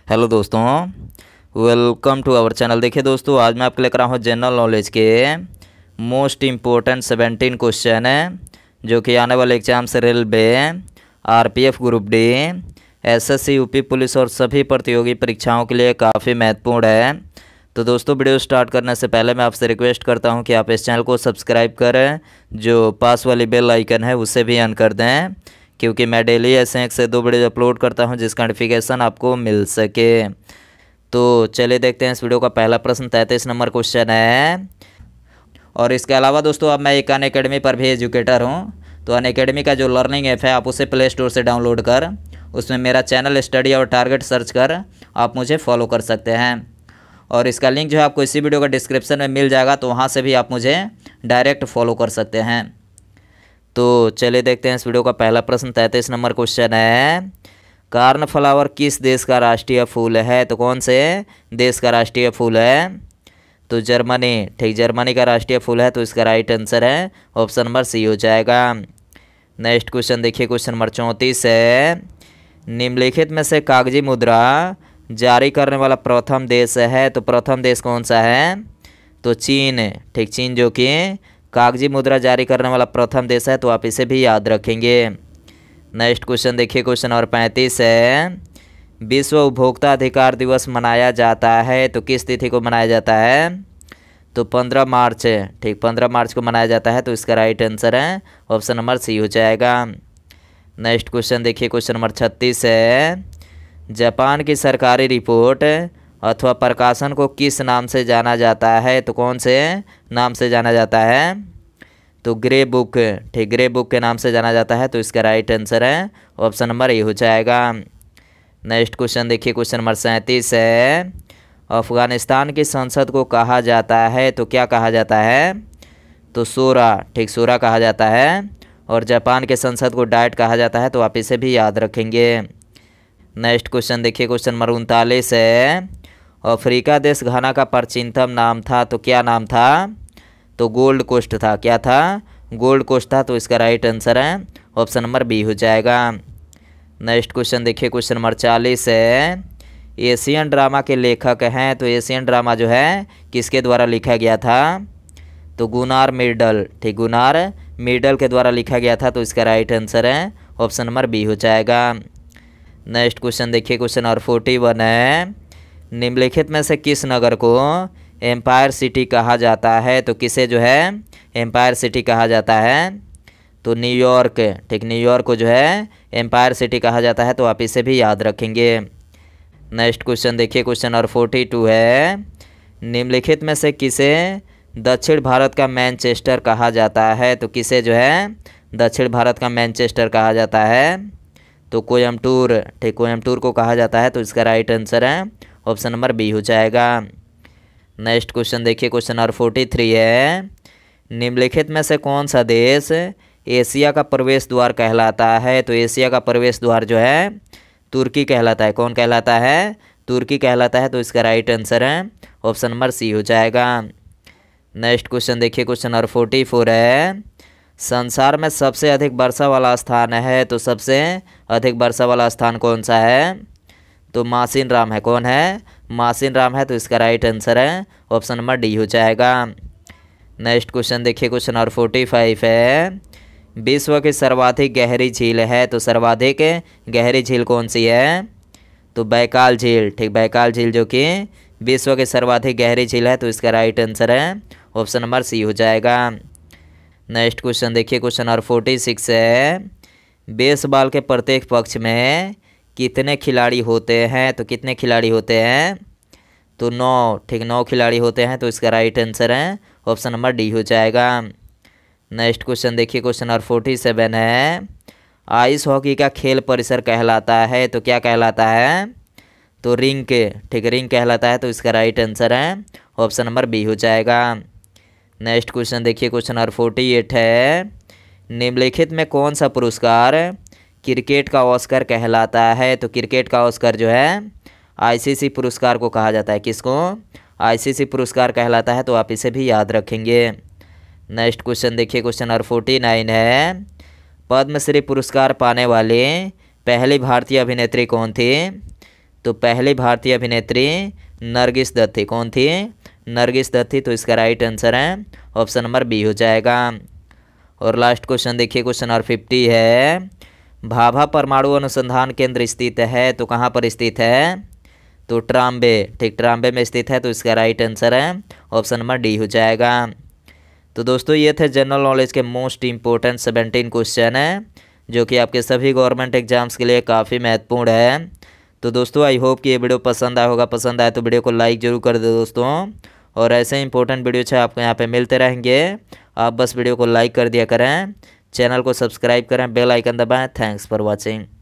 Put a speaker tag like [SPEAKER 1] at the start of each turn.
[SPEAKER 1] Hello दोस्तों, welcome to our channel. देखिए दोस्तों, आज मैं आपके लेकर रहा हूँ जनरल नॉलेज के मोस्ट इम्पोर्टेंट 17 क्वेश्चन है जो कि आने वाले एग्जाम से railway, RPF group D, SSC, UP police और सभी प्रतियोगी परीक्षाओं के लिए काफ़ी महत्वपूर्ण है। तो दोस्तों, वीडियो स्टार्ट करने से पहले मैं आपसे रिक्वेस्ट करता हूं कि आप इस चैनल को सब्सक्राइब करें, जो पास वाली बेल आइकन है उसे भी ऑन कर दें, क्योंकि मैं डेली ऐसे 1 से 2 वीडियो अपलोड करता हूं जिसका नोटिफिकेशन आपको मिल सके। तो चलिए देखते हैं इस वीडियो का पहला प्रश्न। 33 नंबर क्वेश्चन है। और इसके अलावा दोस्तों, अब मैं एक अनअकैडमी पर भी एजुकेटर हूँ। तो अनअकैडमी का जो लर्निंग ऐप है, आप उसे प्ले स्टोर से डाउनलोड कर उसमें मेरा चैनल स्टडी और टारगेट सर्च कर आप मुझे फॉलो कर सकते हैं। और इसका लिंक जो है आपको इसी वीडियो का डिस्क्रिप्शन में मिल जाएगा, तो वहाँ से भी आप मुझे डायरेक्ट फॉलो कर सकते हैं। तो चलिए देखते हैं इस वीडियो का पहला प्रश्न। 33 नंबर क्वेश्चन है, कार्नफ्लावर किस देश का राष्ट्रीय फूल है? तो कौन से देश का राष्ट्रीय फूल है? तो जर्मनी। ठीक, जर्मनी का राष्ट्रीय फूल है, तो इसका राइट आंसर है ऑप्शन नंबर सी हो जाएगा। नेक्स्ट क्वेश्चन देखिए, क्वेश्चन नंबर 34 है, निम्नलिखित में से कागजी मुद्रा जारी करने वाला प्रथम देश है? तो प्रथम देश कौन सा है? तो चीन। ठीक, चीन जो कि कागजी मुद्रा जारी करने वाला प्रथम देश है, तो आप इसे भी याद रखेंगे। नेक्स्ट क्वेश्चन देखिए, क्वेश्चन नंबर 35 है, विश्व उपभोक्ता अधिकार दिवस मनाया जाता है? तो किस तिथि को मनाया जाता है? तो 15 मार्च। ठीक, 15 मार्च को मनाया जाता है, तो इसका राइट आंसर है ऑप्शन नंबर सी हो जाएगा। नेक्स्ट क्वेश्चन देखिए, क्वेश्चन नंबर 36 है, जापान की सरकारी रिपोर्ट अथवा प्रकाशन को किस नाम से जाना जाता है? तो कौन से नाम से जाना जाता है? तो ग्रे बुक। ठीक, ग्रे बुक के नाम से जाना जाता है, तो इसका राइट आंसर है ऑप्शन नंबर ए हो जाएगा। नेक्स्ट क्वेश्चन देखिए, क्वेश्चन नंबर 37 है, अफगानिस्तान की संसद को कहा जाता है? तो क्या कहा जाता है? तो शूरा। ठीक, शूरा कहा जाता है। और जापान के संसद को डाइट कहा जाता है, तो आप इसे भी याद रखेंगे। नेक्स्ट क्वेश्चन देखिए, क्वेश्चन नंबर 39 है, अफ्रीका देश घाना का प्राचीनतम नाम था? तो क्या नाम था? तो गोल्ड कोस्ट था। क्या था? गोल्ड कोस्ट था, तो इसका राइट आंसर है ऑप्शन नंबर बी हो जाएगा। नेक्स्ट क्वेश्चन देखिए, क्वेश्चन नंबर 40 है, एशियन ड्रामा के लेखक हैं? तो एशियन ड्रामा जो है किसके द्वारा लिखा गया था? तो गुनार मिर्डल। ठीक, गुनार मिर्डल के द्वारा लिखा गया था, तो इसका राइट आंसर है ऑप्शन नंबर बी हो जाएगा। नेक्स्ट क्वेश्चन देखिए, क्वेश्चन नंबर 41 है, निम्नलिखित में से किस नगर को एम्पायर सिटी कहा जाता है? तो किसे जो है एम्पायर सिटी कहा जाता है? तो न्यूयॉर्क। ठीक, न्यूयॉर्क को जो है एम्पायर सिटी कहा जाता है, तो आप इसे भी याद रखेंगे। नेक्स्ट क्वेश्चन देखिए, क्वेश्चन नंबर 42 है, निम्नलिखित में से किसे दक्षिण भारत का मैनचेस्टर कहा जाता है? तो किसे जो है दक्षिण भारत का मैनचेस्टर कहा जाता है? तो कोयम्बटूर। ठीक, कोयम्बटूर को कहा जाता है, तो इसका राइट आंसर है ऑप्शन नंबर बी हो जाएगा। नेक्स्ट क्वेश्चन देखिए, क्वेश्चन नंबर 43 है, निम्नलिखित में से कौन सा देश एशिया का प्रवेश द्वार कहलाता है? तो एशिया का प्रवेश द्वार जो है तुर्की कहलाता है। कौन कहलाता है? तुर्की कहलाता है, तो इसका राइट आंसर है ऑप्शन नंबर सी हो जाएगा। नेक्स्ट क्वेश्चन देखिए, क्वेश्चन नंबर 44 है, संसार में सबसे अधिक वर्षा वाला स्थान है? तो सबसे अधिक वर्षा वाला स्थान कौन सा है? तो मासिन राम है। कौन है? मासिन राम है, तो इसका राइट आंसर है ऑप्शन नंबर डी हो जाएगा। नेक्स्ट क्वेश्चन देखिए, क्वेश्चन नंबर 45 है, विश्व की सर्वाधिक गहरी झील है? तो सर्वाधिक गहरी झील कौन सी है? तो बैकाल झील। ठीक, बैकाल झील जो कि विश्व की सर्वाधिक गहरी झील है, तो इसका राइट आंसर है ऑप्शन नंबर सी हो जाएगा। नेक्स्ट क्वेश्चन देखिए, क्वेश्चन नंबर 46 है, बेसबॉल के प्रत्येक पक्ष में कितने खिलाड़ी होते हैं? तो कितने खिलाड़ी होते हैं? तो 9। ठीक, 9 खिलाड़ी होते हैं, तो इसका राइट आंसर है ऑप्शन नंबर डी हो जाएगा। नेक्स्ट क्वेश्चन देखिए, क्वेश्चन नंबर 47 है, आइस हॉकी का खेल परिसर कहलाता है? तो क्या कहलाता है? तो रिंक। ठीक, रिंक कहलाता है, तो इसका राइट आंसर है ऑप्शन नंबर बी हो जाएगा। नेक्स्ट क्वेश्चन देखिए, क्वेश्चन नंबर 48 है, निम्नलिखित में कौन सा पुरस्कार क्रिकेट का ऑस्कर कहलाता है? तो क्रिकेट का ऑस्कर जो है आईसीसी पुरस्कार को कहा जाता है। किसको? आईसीसी पुरस्कार कहलाता है, तो आप इसे भी याद रखेंगे। नेक्स्ट क्वेश्चन देखिए, क्वेश्चन नंबर 49 है, पद्मश्री पुरस्कार पाने वाले पहली भारतीय अभिनेत्री कौन थी? तो पहली भारतीय अभिनेत्री नरगिस दत्त थी। कौन थी? नरगिस दत्त थी। तो इसका राइट आंसर है ऑप्शन नंबर बी हो जाएगा। और लास्ट क्वेश्चन देखिए, क्वेश्चन नंबर 50 है, भाभा परमाणु अनुसंधान केंद्र स्थित है, तो कहाँ पर स्थित है? तो ट्राम्बे, ठीक, ट्राम्बे में स्थित है। तो इसका राइट आंसर है ऑप्शन नंबर डी हो जाएगा। तो दोस्तों ये थे जनरल नॉलेज के मोस्ट इंपॉर्टेंट 17 क्वेश्चन हैं, जो कि आपके सभी गवर्नमेंट एग्जाम्स के लिए काफ़ी महत्वपूर्ण है। तो दोस्तों आई होप कि ये वीडियो पसंद आया होगा। पसंद आए तो वीडियो को लाइक जरूर कर दो दोस्तों, और ऐसे इंपॉर्टेंट वीडियो आपको यहाँ पे मिलते रहेंगे। आप बस वीडियो को लाइक कर दिया करें, चैनल को सब्सक्राइब करें, बेल आइकन दबाएं। Thanks for watching.